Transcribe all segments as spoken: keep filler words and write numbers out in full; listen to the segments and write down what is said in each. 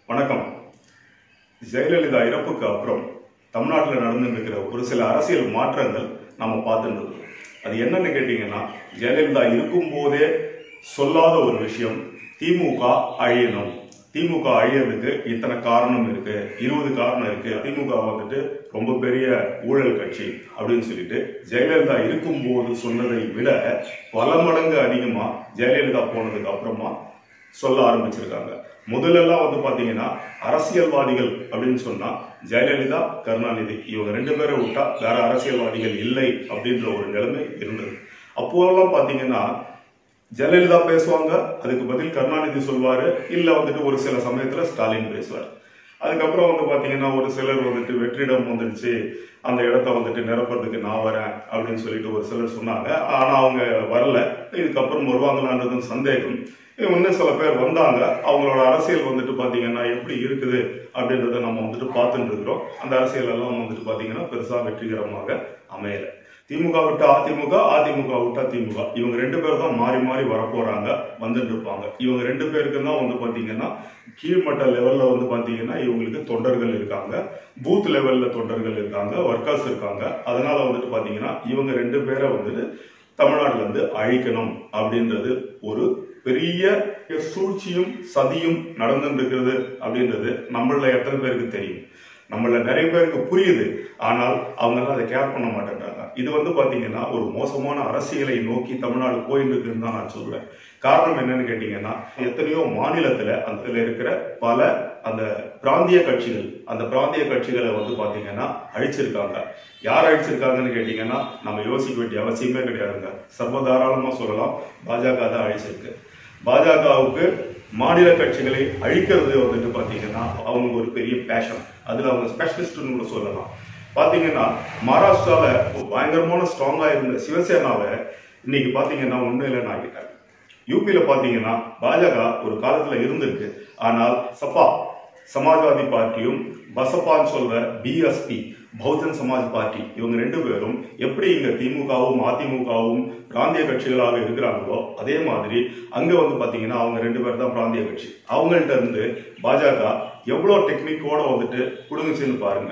வணக்கம். ஜெயலலிதா இறப்புக்கு அப்புறம் தமிழ்நாட்டில் நடந்துருக்கிற ஒரு சில அரசியல் மாற்றங்கள் நம்ம பார்த்துட்டு இருக்கோம். அது என்னன்னு கேட்டீங்கன்னா, ஜெயலலிதா இருக்கும் போதே சொல்லாத ஒரு விஷயம், திமுக அழியணும். திமுக அழியறதுக்கு இத்தனை காரணம் இருக்கு, இருபது காரணம் இருக்கு. திமுக வந்துட்டு ரொம்ப பெரிய ஊழல் கட்சி அப்படின்னு சொல்லிட்டு ஜெயலலிதா இருக்கும் போது சொன்னதை விட பல மடங்கு அதிகமா ஜெயலலிதா போனதுக்கு அப்புறமா சொல்ல ஆரம்பிச்சிருக்காங்க. முதலெல்லாம் வந்து பாத்தீங்கன்னா அரசியல்வாதிகள் அப்படின்னு சொன்னா ஜெயலலிதா, கருணாநிதி இவங்க ரெண்டு பேரை விட்டா வேற அரசியல்வாதிகள் இல்லை அப்படின்ற ஒரு நிலைமை இருந்தது. அப்போலாம் பாத்தீங்கன்னா ஜெயலலிதா பேசுவாங்க, அதுக்கு பதில் கருணாநிதி சொல்வாரு, இல்ல வந்துட்டு ஒரு சில சமயத்துல ஸ்டாலின் பேசுவார். அதுக்கப்புறம் வந்து பாத்தீங்கன்னா ஒரு சிலர் வந்துட்டு வெற்றிடம் வந்துடுச்சு, அந்த இடத்த வந்துட்டு நிரப்புறதுக்கு நான் வரேன் அப்படின்னு சொல்லிட்டு ஒரு சிலர் சொன்னாங்க. ஆனா அவங்க வரல. இதுக்கப்புறம் வருவாங்களான்றது சந்தேகம். இன்னும் சில பேர் வந்தாங்க. அவங்களோட அரசியல் வந்துட்டு பாத்தீங்கன்னா எப்படி இருக்குது அப்படின்றத நம்ம வந்துட்டு பார்த்துட்டு இருக்கிறோம். அந்த அரசியல் எல்லாம் வந்துட்டு பாத்தீங்கன்னா பெருசா வெற்றிகரமாக அமையல. திமுக விட்டா அதிமுக, அதிமுக விட்டா திமுக, இவங்க ரெண்டு பேரும் தான் மாறி மாறி வரப்போறாங்க, வந்துட்டு இருப்பாங்க. இவங்க ரெண்டு பேருக்கு தான் வந்து பாத்தீங்கன்னா கீழ்மட்ட லெவல்ல வந்து பாத்தீங்கன்னா இவங்களுக்கு தொண்டர்கள் இருக்காங்க, பூத் லெவல்ல தொண்டர்கள் இருக்காங்க, ஒர்க்கர்ஸ் இருக்காங்க. அதனால வந்துட்டு பாத்தீங்கன்னா இவங்க ரெண்டு பேரை வந்துட்டு தமிழ்நாட்டுல இருந்து அழிக்கணும் அப்படின்றது ஒரு பெரிய சூழ்ச்சியும் சதியும் நடந்துட்டு இருக்கிறது அப்படின்றது நம்மள எத்தனை பேருக்கு தெரியும்? நம்மள நிறைய பேருக்கு புரியுது. ஆனால் அவங்க அதை கேர் பண்ண மாட்டேன்றாங்க. இது வந்து பாத்தீங்கன்னா ஒரு மோசமான அரசியலை நோக்கி தமிழ்நாடு போயிட்டு இருக்குன்னு தான் நான் சொல்றேன். காரணம் என்னன்னு கேட்டீங்கன்னா, எத்தனையோ மாநிலத்துல அதுல இருக்கிற பல அந்த பிராந்திய கட்சிகள், அந்த பிராந்திய கட்சிகளை வந்து பாத்தீங்கன்னா அழிச்சிருக்காங்க. யார் அழிச்சிருக்காங்கன்னு கேட்டீங்கன்னா நம்ம யோசிக்க வேண்டிய அவசியமே கிடையாதுங்க. சர்வதாராளமா சொல்லலாம், பாஜக தான் அழிச்சிருக்கு. பாஜகவுக்கு மாநில கட்சிகளை அழிக்கிறது வந்துட்டு பாத்தீங்கன்னா அவங்களுக்கு ஒரு பெரிய பேஷன். அதுல அவங்க ஸ்பெஷலிஸ்ட்னு கூட சொல்லலாம். பாத்தீங்கன்னா மகாராஷ்டிரால பயங்கரமான ஸ்ட்ராங்கா இருந்த சிவசேனாவை இன்னைக்கு பாத்தீங்கன்னா உண்மையில ஆகிட்டாங்க. யூபியில பாத்தீங்கன்னா பாஜக ஒரு காலத்துல இருந்திருக்கு. ஆனால் சப்பா சமாஜ்வாதி பார்ட்டியும் பசப்பான்னு சொல்ற பிஎஸ்பி பகுஜன் சமாஜ் பார்ட்டி இவங்க ரெண்டு பேரும் எப்படி இங்க திமுகவும் அதிமுகவும் பிராந்திய கட்சிகளாக இருக்கிறாங்களோ அதே மாதிரி அங்க வந்து பாத்தீங்கன்னா அவங்க ரெண்டு பேர் தான் பிராந்திய கட்சி. அவங்கள்ட்ட இருந்து பாஜக எவ்வளவு டெக்னிக்கோட வந்துட்டு புடுங்குச்சுன்னு பாருங்க.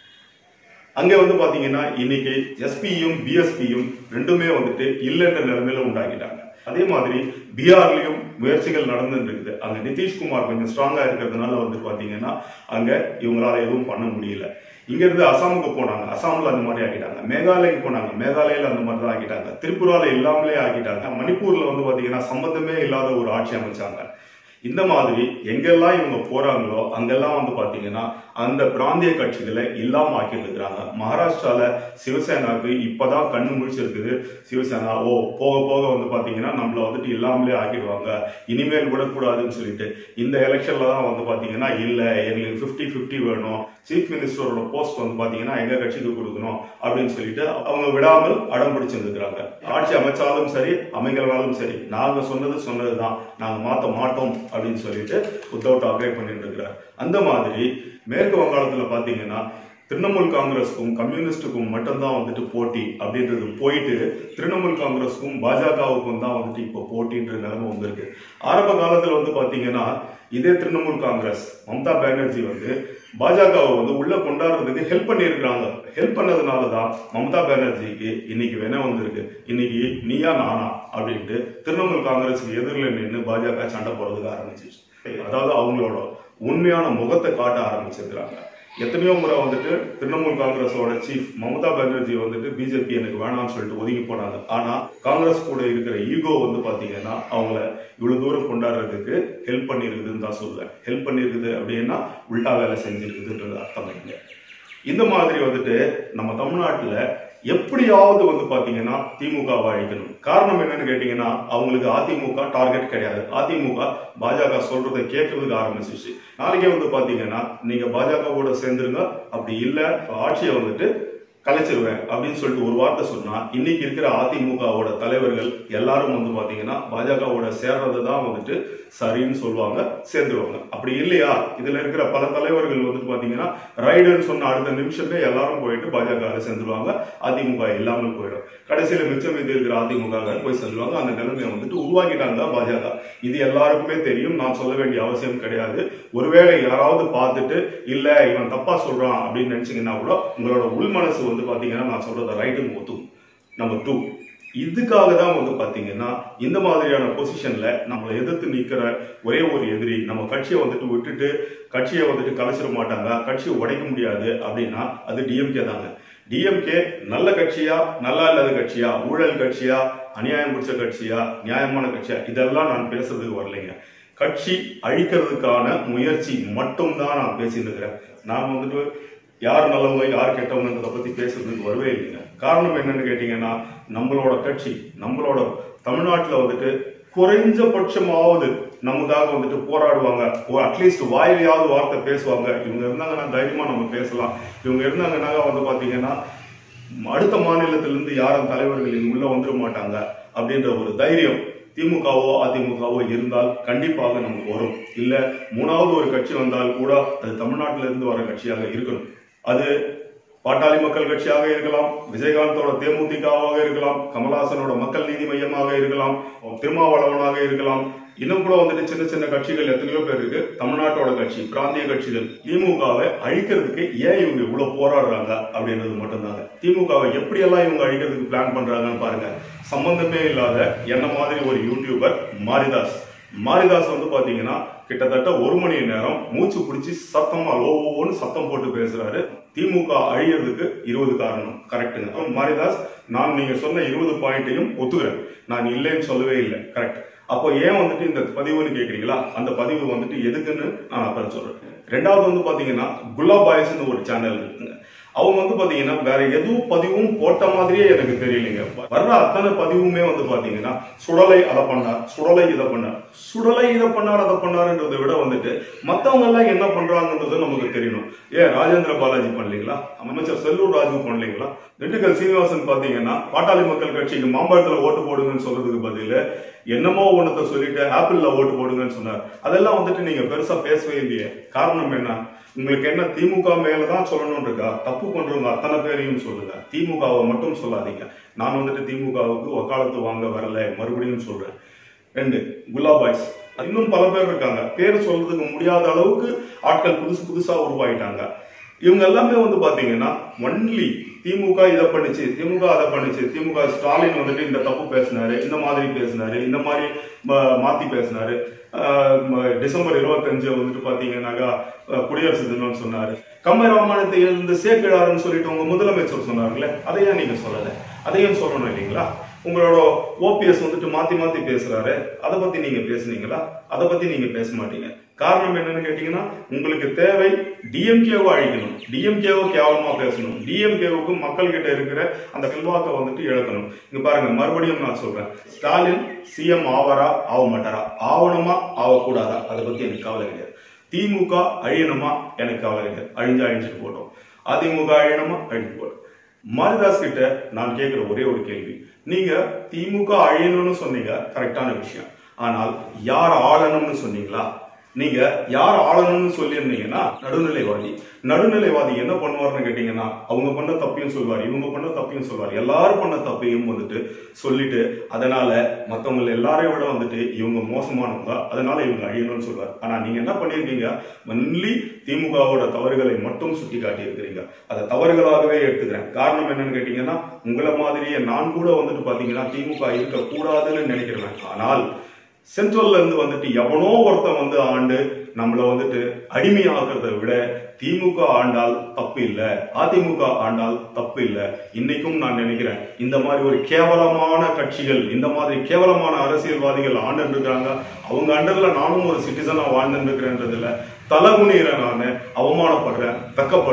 அங்க வந்து பாத்தீங்கன்னா இன்னைக்கு எஸ்பியும் பிஎஸ்பியும் ரெண்டுமே வந்துட்டு இல்லைன்ற நிலைமையில உண்டாக்கிட்டாங்க. அதே மாதிரி பீகார்லயும் முயற்சிகள் நடந்துட்டு இருக்குது. அங்க நிதிஷ்குமார் கொஞ்சம் ஸ்ட்ராங்கா இருக்கிறதுனால வந்து பாத்தீங்கன்னா அங்க இவங்களால எதுவும் பண்ண முடியல. இங்க இருந்து அசாமுக்கு போனாங்க, அசாம்ல அந்த மாதிரி ஆக்கிட்டாங்க. மேகாலயக்கு போனாங்க, மேகாலயில அந்த மாதிரி தான் ஆக்கிட்டாங்க. திரிபுரால இல்லாமலே ஆக்கிட்டாங்க. மணிப்பூர்ல வந்து பாத்தீங்கன்னா சம்பந்தமே இல்லாத ஒரு ஆட்சி அமைச்சாங்க. இந்த மாதிரி எங்கெல்லாம் இவங்க போறாங்களோ அங்கெல்லாம் வந்து பாத்தீங்கன்னா அந்த பிராந்திய கட்சிகளை இல்லாம ஆக்கிட்டு இருக்கிறாங்க. மகாராஷ்டிரால சிவசேனாவுக்கு இப்பதான் கண்ணு முழிச்சிருக்குது. சிவசேனா ஓ போக போக வந்து பாத்தீங்கன்னா நம்மள வந்துட்டு இல்லாமலே ஆக்கிடுவாங்க, இனிமேல் விடக்கூடாதுன்னு சொல்லிட்டு இந்த எலெக்ஷன்ல தான் வந்து பாத்தீங்கன்னா இல்ல எங்களுக்கு பிப்டி பிப்டி வேணும், சீஃப் மினிஸ்டரோட போஸ்ட் வந்து பாத்தீங்கன்னா எங்க கட்சிக்கு கொடுக்கணும் அப்படின்னு சொல்லிட்டு அவங்க விடாமல் அடம் பிடிச்சிருக்கிறாங்க. ஆட்சி அமைச்சாலும் சரி அமைகளாலும் சரி நாங்க சொன்னது சொன்னதுதான், நாங்க மாத்த மாட்டோம் அப்படின்னு சொல்லிட்டு உத்தவ் டாக்கரே பண்ணிட்டு இருக்கிறார். அந்த மாதிரி மேற்கு வங்காளத்துல பாத்தீங்கன்னா திரிணாமுல் காங்கிரஸுக்கும் கம்யூனிஸ்டுக்கும் மட்டும்தான் வந்துட்டு போட்டி அப்படின்றது போயிட்டு திரிணாமுல் காங்கிரஸுக்கும் பாஜகவுக்கும் தான் வந்துட்டு இப்போ போட்டின்ற நிலைமை வந்திருக்கு. ஆரம்ப காலத்துல வந்து பாத்தீங்கன்னா இதே திரிணாமுல் காங்கிரஸ் மம்தா பானர்ஜி வந்து பாஜகவை வந்து உள்ள கொண்டாடுறதுக்கு ஹெல்ப் பண்ணியிருக்கிறாங்க. ஹெல்ப் பண்ணதுனாலதான் மம்தா பானர்ஜிக்கு இன்னைக்கு வேணா வந்திருக்கு. இன்னைக்கு நீயா நானா அப்படின்ட்டு திரிணாமுல் காங்கிரஸுக்கு எதிரில் நின்று பாஜக சண்டை போறதுக்கு ஆரம்பிச்சிச்சு. அதாவது அவங்களோட உண்மையான முகத்தை காட்ட ஆரம்பிச்சிருக்கிறாங்க. எத்தனையோ முறை வந்துட்டு திரிணாமுல் காங்கிரஸோட சீஃப் மம்தா பானர்ஜி வந்துட்டு பிஜேபி எனக்கு வேணாம்னு சொல்லிட்டு ஒதுங்கி போனாங்க. ஆனா காங்கிரஸ் கூட இருக்கிற ஈகோ வந்து பாத்தீங்கன்னா அவங்கள இவ்வளவு தூரம் கொண்டாடுறதுக்கு ஹெல்ப் பண்ணிருக்குதுன்னு தான் சொல்றேன். ஹெல்ப் பண்ணிருக்குது அப்படின்னா உல்டா வேலை செஞ்சிருக்குதுன்றது அர்த்தம் இல்லை. இந்த மாதிரி வந்துட்டு நம்ம தமிழ்நாட்டுல எப்படியாவது வந்து பாத்தீங்கன்னா திமுக அழிக்கணும். காரணம் என்னன்னு கேட்டீங்கன்னா அவங்களுக்கு அதிமுக டார்கெட் கிடையாது. அதிமுக பாஜக சொல்றதை கேட்கறதுக்கு ஆரம்பிச்சிச்சு. நாளைக்கே வந்து பாத்தீங்கன்னா நீங்க பாஜகவோட சேர்ந்துருங்க, அப்படி இல்ல ஆட்சியை வந்துட்டு கலைச்சிருவேன் அப்படின்னு சொல்லிட்டு ஒரு வார்த்தை சொன்னா இன்னைக்கு இருக்கிற அதிமுகவோட தலைவர்கள் எல்லாரும் வந்து பாத்தீங்கன்னா பாஜகவோட சேர்றது தான் வந்துட்டு சரின்னு சொல்லுவாங்க, சேர்ந்துருவாங்க. அப்படி இல்லையா, இதுல இருக்கிற பல தலைவர்கள் வந்துட்டு பாத்தீங்கன்னா ரைடுன்னு சொன்ன அடுத்த நிமிஷமே எல்லாரும் போயிட்டு பாஜக சேர்ந்துருவாங்க, அதிமுக இல்லாமல் போயிடும். கடைசியில மிச்சம் மீது இருக்கிற அதிமுக போய் சேர்ந்துருவாங்க. அந்த நிலைமையை வந்துட்டு உருவாக்கிட்டாங்க பாஜக. இது எல்லாருக்குமே தெரியும், நான் சொல்ல வேண்டிய அவசியம் கிடையாது. ஒருவேளை யாராவது பார்த்துட்டு இல்ல இவன் தப்பா சொல்றான் அப்படின்னு நினைச்சீங்கன்னா கூட உங்களோட உள்மனசு வந்து பாத்தீங்கன்னா நான் சொல்றத ரைட்டுன்னு ஒத்துக்கும். நம்பர் டூ, இதுக்காக தான் வந்து பாத்தீங்கன்னா இந்த மாதிரியான பொசிஷன்ல நம்மளை எதிர்த்து நிக்கிற ஒரே ஒரு எதிரி நம்ம கட்சியை வந்துட்டு விட்டுட்டு கட்சியை வந்துட்டு கலைச்சிட மாட்டாங்க, கட்சியை உடைக்க முடியாது அப்படின்னா அது டிஎம்கே தாங்க. டிஎம்கே நல்ல கட்சியா, நல்லா இல்லாத கட்சியா, ஊழல் கட்சியா, அநியாயம் பிடிச்ச கட்சியா, நியாயமான கட்சியா, இதெல்லாம் நான் பேசுறதுக்கு வரலைங்க. கட்சி அழிக்கிறதுக்கான முயற்சி மட்டும் தான் நான் பேசிட்டு இருக்கிறேன். நான் வந்துட்டு யார் நல்லவங்க யார் கெட்டவங்கன்றதை பத்தி பேசுறதுக்கு வரவே இல்லைங்க. காரணம் என்னன்னு கேட்டீங்கன்னா நம்மளோட கட்சி நம்மளோட தமிழ்நாட்டுல வந்துட்டு குறைஞ்சபட்சமாவது நமக்காக வந்துட்டு போராடுவாங்க, அட்லீஸ்ட் வாயிலையாவது வார்த்தை பேசுவாங்க. இவங்க இருந்தாங்கன்னா தைரியமா நம்ம பேசலாம். இவங்க இருந்தாங்கன்னா வந்து பாத்தீங்கன்னா அடுத்த மாநிலத்திலிருந்து யாரும் தலைவர்கள் உள்ள வந்துட மாட்டாங்க அப்படின்ற ஒரு தைரியம் திமுகவோ அதிமுகவோ இருந்தால் கண்டிப்பாக நமக்கு வரும். இல்ல மூணாவது ஒரு கட்சி வந்தால் கூட அது தமிழ்நாட்டில இருந்து வர கட்சியாக இருக்கணும். அது பாட்டாளி மக்கள் கட்சியாக இருக்கலாம், விஜயகாந்தோட தேமுதிகவாக இருக்கலாம், கமலஹாசனோட மக்கள் நீதி மையமாக இருக்கலாம், திருமாவளவனாக இருக்கலாம். இன்னும் கூட வந்துட்டு சின்ன சின்ன கட்சிகள் எத்தனையோ பேர் இருக்கு. தமிழ்நாட்டோட கட்சி பிராந்திய கட்சிகள் திமுகவை அழிக்கிறதுக்கு ஏன் இவங்க இவ்வளவு போராடுறாங்க அப்படின்றது மட்டும்தாங்க. திமுகவை எப்படியெல்லாம் இவங்க அழிக்கிறதுக்கு பிளான் பண்றாங்கன்னு பாருங்க. சம்பந்தமே இல்லாத என்ன மாதிரி ஒரு யூடியூபர் மாரிதாஸ் மாரிதாஸ் வந்து பாத்தீங்கன்னா கிட்டத்தட்ட ஒரு மணி நேரம் மூச்சு பிடிச்சி சத்தமா லோன்னு சத்தம் போட்டு பேசுறாரு. திமுக அழியறதுக்கு இருபது காரணம். கரெக்டுங்க மாரிதாஸ், நான் நீங்க சொன்ன இருபது பாயிண்ட்டையும் ஒத்துக்கிறேன், நான் இல்லைன்னு சொல்லவே இல்லை. கரெக்ட். அப்போ ஏன் வந்துட்டு இந்த பதிவுன்னு கேக்குறீங்களா? அந்த பதிவு வந்துட்டு எதுக்குன்னு நான் அப்புறம் சொல்றேன். ரெண்டாவது வந்து பாத்தீங்கன்னா குல்லா பாய்ஸ்ன்னு ஒரு சேனல் இருக்குங்க. அவங்க வந்து பாத்தீங்கன்னா வேற எதுவும் பதிவும் போட்ட மாதிரியே எனக்கு தெரியலைங்க. வர்ற அத்தனை பதிவுமே வந்து பாத்தீங்கன்னா சுடலை அதை பண்ணார், சுடலை இதை பண்ணார், சுடலை இதை பண்ணார் அதை பண்ணாருன்றதை விட வந்துட்டு மத்தவங்க எல்லாம் என்ன பண்றாங்கன்றது நமக்கு தெரியணும். ஏன் ராஜேந்திர பாலாஜி பண்ணலீங்களா? அமைச்சர் செல்லூர் ராஜு பண்ணலீங்களா? திண்டுக்கல் சீனிவாசன் பாத்தீங்கன்னா பாட்டாளி மக்கள் கட்சிக்கு மாம்பழத்துல ஓட்டு போடுங்கன்னு சொல்றதுக்கு பதில் என்னமோ ஒன்னத்தை சொல்லிட்டு ஆப்பிள்ல ஓட்டு போடுங்கன்னு சொன்னார். அதெல்லாம் வந்துட்டு நீங்க பெருசா பேசவே இல்லையே. காரணம் என்ன? உங்களுக்கு என்ன திமுக மேலதான் சொல்லணும் இருக்கா? தப்பு பண்றவங்க அத்தனை பேரையும் சொல்லுங்க, திமுகவை மட்டும் சொல்லாதீங்க. நான் வந்துட்டு திமுகவுக்கு வக்காலத்து வாங்க வரல, மறுபடியும் சொல்றேன். ரெண்டு, குல்லா பாய்ஸ். இன்னும் பல பேர் இருக்காங்க, பேர் சொல்றதுக்கு முடியாத அளவுக்கு ஆட்கள் புதுசு புதுசா உருவாயிட்டாங்க. இவங்க எல்லாமே வந்து பாத்தீங்கன்னா ஒன்லி திமுக இதை பண்ணிச்சு, திமுக அதை பண்ணிச்சு, திமுக ஸ்டாலின் வந்துட்டு இந்த தப்பு பேசினாரு, இந்த மாதிரி பேசினாரு, இந்த மாதிரி மாத்தி பேசினாரு, டிசம்பர் இருபத்தி அஞ்சு வந்துட்டு பாத்தீங்கன்னாக்கா குடியரசு தினம் சொன்னாரு, கம்பை ராமாயணத்தை எழுந்து சேர்க்கிறாருன்னு சொல்லிட்டு உங்க முதலமைச்சர் சொன்னார்களே, அதையா நீங்க சொல்லல? அதையும் சொல்லணும் இல்லைங்களா? உங்களோட ஓபிஎஸ் வந்துட்டு மாத்தி மாத்தி பேசுறாரு, அதை பத்தி நீங்க பேசுனீங்களா? அதை பத்தி நீங்க பேச மாட்டீங்க. காரணம் என்னன்னு கேட்டீங்கன்னா உங்களுக்கு தேவை டிஎம்கேவை அழிக்கணும், டிஎம்கேவை கேவலமா பேசணும், டிஎம்கேவுக்கு மக்கள் கிட்ட இருக்கிற அந்த செல்வாக்கை வந்துட்டு இழக்கணும். இங்க பாருங்க, மறுபடியும் நான் சொல்றேன், ஸ்டாலின் சிஎம் ஆவாரா ஆக மாட்டாரா, ஆவணுமா ஆகக்கூடாதா, அதை பத்தி எனக்கு கவலை கிடையாது. திமுக அழியணுமா எனக்கு கவலை கிடையாது, அழிஞ்சு அழிஞ்சிட்டு போட்டோம். அதிமுக அழியணுமா அழிஞ்சு போட்டோம். மாரிதாஸ் கிட்ட நான் கேட்கிற ஒரே ஒரு கேள்வி, நீங்க திமுக அழியணும்னு சொன்னீங்க, கரெக்டான விஷயம். ஆனால் யார் ஆளணும்னு சொன்னீங்களா? நீங்க யார் ஆளணும்னு சொல்லியிருந்தீங்கன்னா நடுநிலைவாதி. நடுநிலைவாதி என்ன பண்ணுவார்னு கேட்டீங்கன்னா அவங்க பண்ண தப்பையும் சொல்வார், இவங்க பண்ண தப்பையும் சொல்வார், எல்லாரும் பண்ண தப்பையும் வந்துட்டு சொல்லிட்டு அதனால மற்றவங்க எல்லாரையும் விட வந்துட்டு இவங்க மோசமானவங்க, அதனால இவங்க அழியணும்னு சொல்வார். ஆனா நீங்க என்ன பண்ணிருக்கீங்க, ஒன்லி திமுகவோட தவறுகளை மட்டும் சுட்டி காட்டி இருக்கிறீங்க. அதை தவறுகளாகவே எடுத்துக்கிறேன். காரணம் என்னன்னு கேட்டீங்கன்னா உங்களை மாதிரியே நான் கூட வந்துட்டு பாத்தீங்கன்னா திமுக இருக்க கூடாதுன்னு நினைக்கிறேன். ஆனால் சென்ட்ரல்ல இருந்து வந்துட்டு எவனோ ஒருத்தன் வந்து ஆண்டு நம்மள வந்துட்டு அடிமையாகிறத விட திமுக ஆண்டால் தப்பு இல்ல, அதிமுக ஆண்டால் தப்பு இல்ல. இன்னைக்கும் நான் நினைக்கிறேன் இந்த மாதிரி ஒரு கேவலமான கட்சிகள், இந்த மாதிரி கேவலமான அரசியல்வாதிகள் ஆண்டு இருக்காங்க. அவங்க அண்டர்ல நானும் ஒரு சிட்டிசனா வாழ்ந்துட்டு இருக்கிறேன்றதுல தலகுனிற நான் அவமானப்படுறேன், வெக்கப்படுறேன்.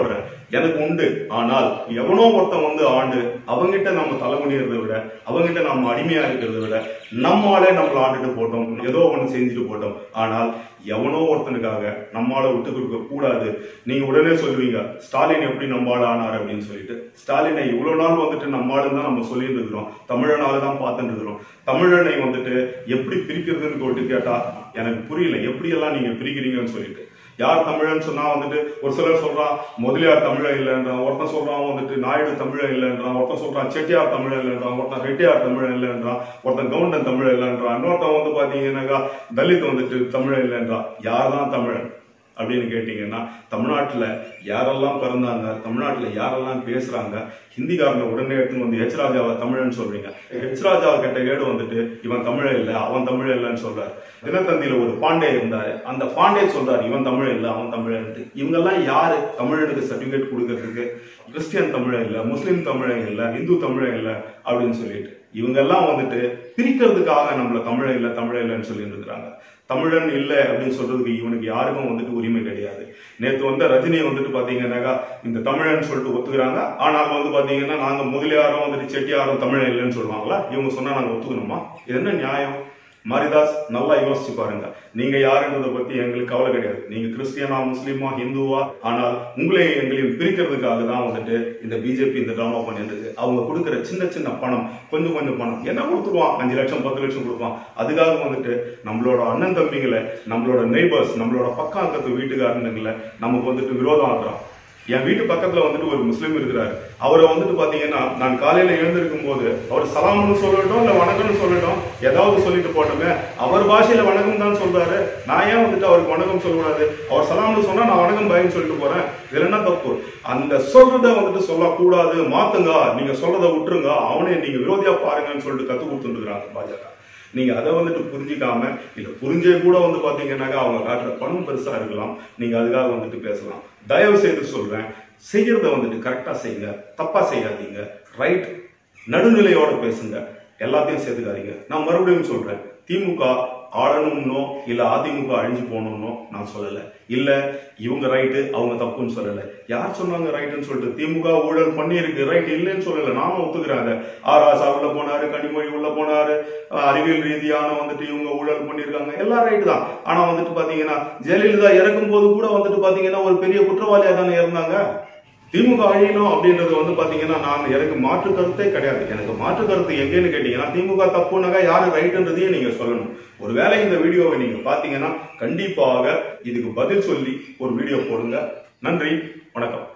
எனக்கு உண்டு. ஆனால் எவனோ ஒருத்தன் வந்து ஆண்டு அவங்கிட்ட நம்ம தலைமுடியறதை விட, அவங்கிட்ட நம்ம அடிமையா இருக்கிறத விட, நம்மாலே நம்மளை ஆண்டுட்டு போட்டோம், ஏதோ ஒன்று செஞ்சுட்டு போட்டோம். ஆனால் எவனோ ஒருத்தனுக்காக நம்மால விட்டு கொடுக்க கூடாது. நீங்க உடனே சொல்லுவீங்க, ஸ்டாலின் எப்படி நம்மால ஆனார் அப்படின்னு சொல்லிட்டு. ஸ்டாலினை இவ்வளவு நாள் வந்துட்டு நம்மாலும் தான் நம்ம சொல்லிட்டு இருக்கிறோம், தமிழனால தான் பார்த்துட்டு இருக்கிறோம். தமிழனை வந்துட்டு எப்படி பிரிக்கிறதுன்னு போட்டு கேட்டா எனக்கு புரியல, எப்படி எல்லாம் நீங்க பிரிக்கிறீங்கன்னு சொல்லிட்டு. யார் தமிழன் சொன்னா வந்துட்டு ஒரு சிலர் சொல்றான் முதலியார் தமிழன் இல்லைன்றான், ஒருத்தன் சொல்றான் வந்துட்டு நாயுடு தமிழன் இல்லைன்றான், ஒருத்தன் சொல்றான் செட்டியார் தமிழன் இல்லைன்றான், ஒருத்தன் ரெட்டியார் தமிழன் இல்லைன்றான், ஒருத்தன் கவுண்டன் தமிழன் இல்லைன்றான், இன்னொருத்தன் வந்து பாத்தீங்கன்னாக்கா தலித் வந்துட்டு தமிழன் இல்லைன்றான். யார் தான் தமிழன் அப்படின்னு கேட்டீங்கன்னா, தமிழ்நாட்டுல யாரெல்லாம் பிறந்தாங்க, தமிழ்நாட்டுல யாரெல்லாம் பேசுறாங்க, ஹிந்திக்காரங்க உடனே எடுத்துன்னு வந்து ஹெச் ராஜாவை தமிழன்னு சொல்றீங்க. ஹெச் ராஜாவை கேட்ட கேடு வந்துட்டு இவன் தமிழன் இல்லை அவன் தமிழன் இல்லைன்னு சொல்றாரு. தினத்தந்தியில ஒரு பாண்டே இருந்தாரு, அந்த பாண்டே சொல்றாரு இவன் தமிழன் இல்லை அவன் தமிழன். இவங்க எல்லாம் யாரு தமிழனுக்கு சர்டிபிகேட் கொடுக்கறதுக்கு? கிறிஸ்டியன் தமிழன் இல்லை, முஸ்லீம் தமிழன் இல்லை, இந்து தமிழன் இல்லை அப்படின்னு சொல்லிட்டு இவங்க எல்லாம் வந்துட்டு பிரிக்கிறதுக்காக நம்மள தமிழன் இல்லை தமிழன் இல்லைன்னு சொல்லிட்டு இருக்கிறாங்க. தமிழன் இல்லை அப்படின்னு சொல்றதுக்கு இவனுக்கு யாருக்கும் வந்துட்டு உரிமை கிடையாது. நேற்று வந்து ரஜினி வந்துட்டு பாத்தீங்கன்னாக்கா இந்த தமிழன் சொல்லிட்டு ஒத்துக்கிறாங்க. ஆனால் வந்து பாத்தீங்கன்னா நாங்க முதலியாரும் வந்துட்டு செட்டியாரும் தமிழன் இல்லைன்னு சொல்லுவாங்களா? இவங்க சொன்னா நாங்க ஒத்துக்கணுமா? இது என்ன நியாயம்? மாரிதாஸ், நல்லா யோசிச்சு பாருங்க. நீங்க யாருன்றதை பத்தி எங்களுக்கு கவலை கிடையாது. நீங்க கிறிஸ்டியனா, முஸ்லீமா, ஹிந்துவா, ஆனால் உங்களையும் எங்களையும் பிரிக்கிறதுக்காக தான் வந்துட்டு இந்த பிஜேபி இந்த டிராமா பண்ணிட்டு. அவங்க கொடுக்குற சின்ன சின்ன பணம், கொஞ்சம் கொஞ்சம் பணம் என்ன கொடுத்துருவான், அஞ்சு லட்சம் பத்து லட்சம் கொடுப்பான். அதுக்காக வந்துட்டு நம்மளோட அண்ணன் தம்பிங்களை, நம்மளோட நெய்பர்ஸ், நம்மளோட பக்கம் அக்கத்து வீட்டுக்காரனுங்களை நமக்கு வந்துட்டு விரோதம் ஆக்குறான். என் வீட்டு பக்கத்துல வந்துட்டு ஒரு முஸ்லீம் இருக்கிறாரு. அவரை வந்துட்டு பாத்தீங்கன்னா நான் காலையில எழுந்திருக்கும் போது அவர் சலாம்னு சொல்லட்டும் இல்ல வணக்கம்னு சொல்லட்டும், ஏதாவது சொல்லிட்டு போட்டோமே, அவர் பாஷையில வணக்கம் தான் சொல்றாரு. நான் ஏன் வந்துட்டு அவருக்கு வணக்கம் சொல்லக்கூடாது? அவர் சலாம்னு சொன்னா நான் வணக்கம் பாயின்னு சொல்லிட்டு போறேன். இதுல என்ன தப்பு? அந்த சொல்றத வந்துட்டு சொல்லக்கூடாது, மாத்துங்க, நீங்க சொல்றதை விட்டுருங்க, அவனை நீங்க விரோதியா பாருங்கன்னு சொல்லிட்டு கத்து கொடுத்துட்டு இருக்கிறாங்க பாஜக. நீங்க அதை வந்துட்டு புரிஞ்சிக்காம, இல்ல புரிஞ்சே கூட வந்து பாத்தீங்கன்னாக்கா அவங்க காட்டுற பணம் பெருசா இருக்கலாம், நீங்க அதுக்காக வந்துட்டு பேசலாம். தயவு செய்து சொல்றேன், செய்யறத வந்துட்டு கரெக்டா செய்யுங்க, தப்பா செய்யாதீங்க, ரைட் நடுநிலையோட பேசுங்க, எல்லாத்தையும் சேர்த்துக்காதீங்க. நான் மறுபடியும் சொல்றேன், திமுக ஆளணும்னோ இல்ல அதிமுக அழிஞ்சு போகணும்னோ நான் சொல்லல, இல்ல இவங்க ரைட்டு அவங்க தப்புன்னு சொல்லல. யார் சொன்னாங்க ரைட்டுன்னு சொல்லிட்டு? திமுக ஊழல் பண்ணி இருக்கு, ரைட் இல்லைன்னு சொல்லல, நானும் ஒத்துக்கிறாங்க. ஆர் ஆசா உள்ள போனாரு, கனிமொழி உள்ள போனாரு, அறிவியல் ரீதியான வந்துட்டு இவங்க ஊழல் பண்ணிருக்காங்க, எல்லாம் ரைட்டு தான். ஆனா வந்துட்டு பாத்தீங்கன்னா ஜெயலலிதா இறக்கும் போது கூட வந்துட்டு பாத்தீங்கன்னா ஒரு பெரிய குற்றவாளியா தானே இருந்தாங்க. திமுக அழியணும் அப்படின்றது வந்து பாத்தீங்கன்னா நான் எனக்கு மாற்று கருத்தே கிடையாது. எனக்கு மாற்று கருத்து எங்கேன்னு கேட்டீங்கன்னா, திமுக தப்புனாக்கா யாரு ரைட்டுன்றதையும் நீங்க சொல்லணும். ஒருவேளை இந்த வீடியோவை நீங்க பாத்தீங்கன்னா கண்டிப்பாக இதுக்கு பதில் சொல்லி ஒரு வீடியோ போடுங்க. நன்றி, வணக்கம்.